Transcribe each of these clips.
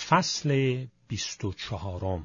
فصل 24.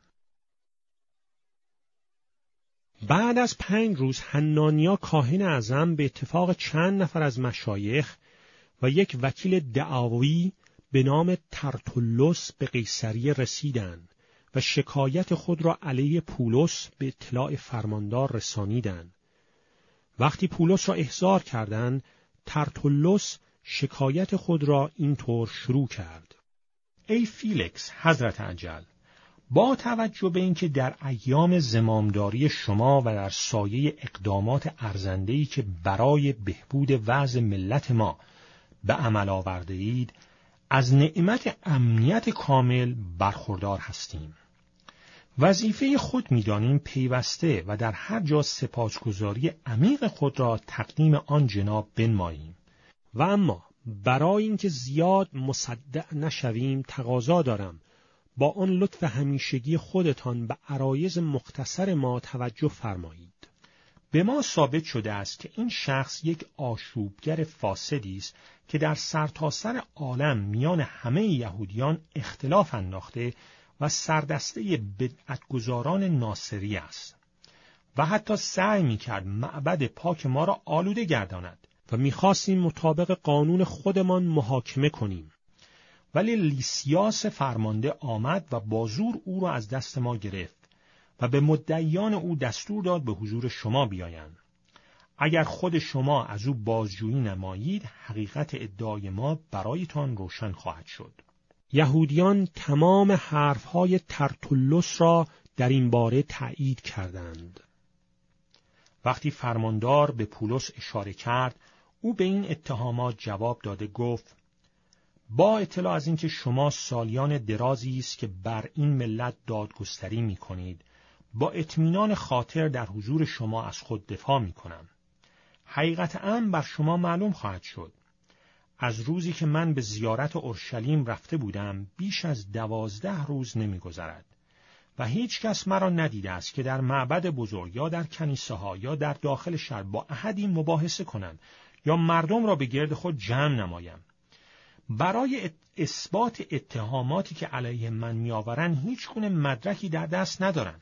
بعد از 5 روز حنانیا کاهن اعظم به اتفاق چند نفر از مشایخ و یک وکیل دعاوی به نام ترتولس به قیصریه رسیدند و شکایت خود را علیه پولس به اطلاع فرماندار رسانیدند. وقتی پولس را احضار کردند، ترتولس شکایت خود را اینطور شروع کرد: ای فیلکس حضرت اجل، با توجه به اینکه در ایام زمامداری شما و در سایه اقدامات ارزنده‌ای که برای بهبود وضع ملت ما به عمل آورده اید، از نعمت امنیت کامل برخوردار هستیم. وظیفه خود می‌دانیم پیوسته و در هر جا سپاسگزاری عمیق خود را تقدیم آن جناب بنماییم. و اما برای اینکه زیاد مصدع نشویم تقاضا دارم با آن لطف همیشگی خودتان به عرایض مختصر ما توجه فرمایید. به ما ثابت شده است که این شخص یک آشوبگر فاسدی است که در سرتاسر عالم میان همه یهودیان اختلاف انداخته و سردسته بدعتگزاران ناصری است و حتی سعی می‌کرد معبد پاک ما را آلوده گرداند و می‌خواستیم مطابق قانون خودمان محاکمه کنیم. ولی لیسیاس فرمانده آمد و با زور او را از دست ما گرفت و به مدعیان او دستور داد به حضور شما بیایند. اگر خود شما از او بازجویی نمایید، حقیقت ادعای ما برایتان روشن خواهد شد. یهودیان تمام حرفهای ترتولس را در این باره تأیید کردند. وقتی فرماندار به پولس اشاره کرد، او به این اتهامات جواب داده گفت: با اطلاع از اینکه شما سالیان درازی است که بر این ملت دادگستری می‌کنید، با اطمینان خاطر در حضور شما از خود دفاع می‌کنم. حقیقت امر بر شما معلوم خواهد شد. از روزی که من به زیارت اورشلیم رفته بودم بیش از 12 روز نمی‌گذرد و هیچ کس مرا ندیده است که در معبد بزرگ یا در کنیسه‌ها یا در داخل شهر با احدی مباحثه کنم یا مردم را به گرد خود جمع نمایم. برای اثبات اتهاماتی که علیه من می‌آورند هیچگونه مدرکی در دست ندارم.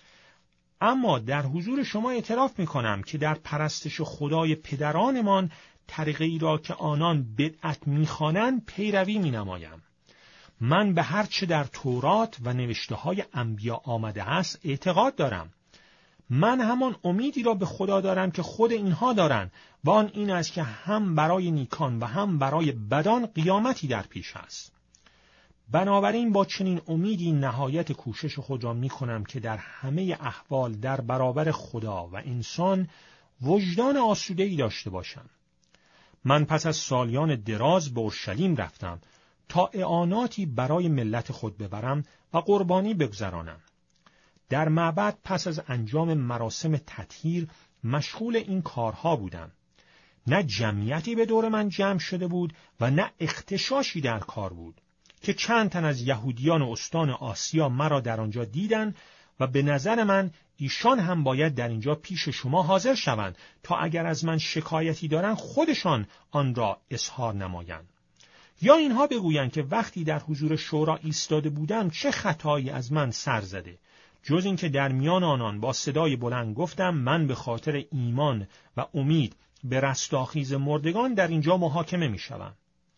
اما در حضور شما اعتراف می‌کنم که در پرستش خدای پدرانمان طریقه ای را که آنان بدعت می‌خوانند پیروی می‌نمایم. من به هر چه در تورات و نوشته‌های انبیا آمده است اعتقاد دارم. من همان امیدی را به خدا دارم که خود اینها دارند و آن این است که هم برای نیکان و هم برای بدان قیامتی در پیش است. بنابراین با چنین امیدی نهایت کوشش خود را می‌کنم که در همه احوال در برابر خدا و انسان وجدان آسوده‌ای داشته باشم. من پس از سالیان دراز به اورشلیم رفتم تا اعاناتی برای ملت خود ببرم و قربانی بگذرانم. در معبد پس از انجام مراسم تطهیر مشغول این کارها بودم. نه جمعیتی به دور من جمع شده بود و نه اغتشاشی در کار بود که چند تن از یهودیان استان آسیا مرا در آنجا دیدند و به نظر من ایشان هم باید در اینجا پیش شما حاضر شوند تا اگر از من شکایتی دارند خودشان آن را اظهار نمایند. یا اینها بگویند که وقتی در حضور شورا ایستاده بودم چه خطایی از من سر زده، جز اینکه در میان آنان با صدای بلند گفتم من به خاطر ایمان و امید به رستاخیز مردگان در اینجا محاکمه می شوم.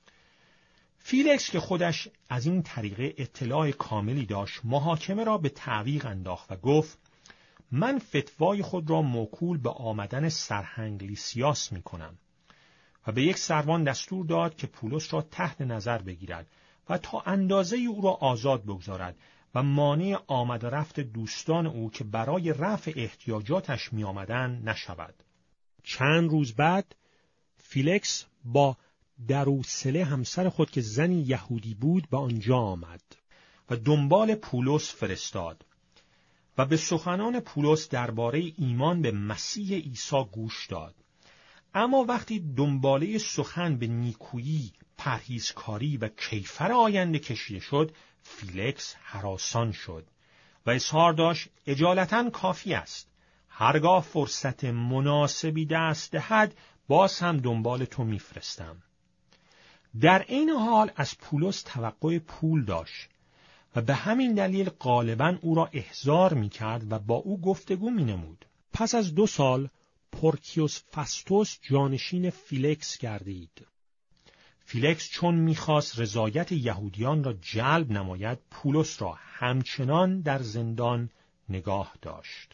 فیلکس که خودش از این طریقه اطلاع کاملی داشت محاکمه را به تعویق انداخت و گفت: من فتوای خود را موکول به آمدن سرهنگ لیسیاس می کنم و به یک سروان دستور داد که پولس را تحت نظر بگیرد و تا اندازه او را آزاد بگذارد و مانع آمد و رفت دوستان او که برای رفع احتیاجاتش می آمدن نشود. چند روز بعد فیلکس با دروسله همسر خود که زنی یهودی بود به آنجا آمد و دنبال پولس فرستاد و به سخنان پولس درباره ایمان به مسیح عیسی گوش داد. اما وقتی دنباله سخن به نیکویی، پرهیزکاری و کیفر آینده کشیده شد، فیلکس هراسان شد و اظهار داشت اجالتا کافی است. هرگاه فرصت مناسبی دست دهد باز هم دنبال تو میفرستم. در این حال از پولس توقع پول داشت و به همین دلیل غالباً او را احضار می‌کرد و با او گفتگو می‌نمود. پس از 2 سال پورکیوس فستوس جانشین فیلکس گردید. فیلکس چون می‌خواست رضایت یهودیان را جلب نماید، پولس را همچنان در زندان نگاه داشت.